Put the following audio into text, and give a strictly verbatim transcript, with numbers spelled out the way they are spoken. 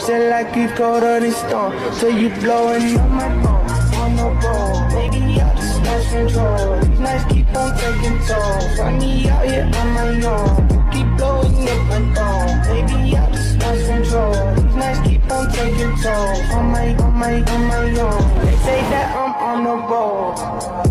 Said like you colder than storm, so you blowing up my phone. On the road, maybe I just lost control. These nights keep on taking tolls. Find me out here on my own. You keep blowing up my phone. Maybe I just lost control. These nights keep on taking tolls. On my, on my, on my own. They say that I'm on the road.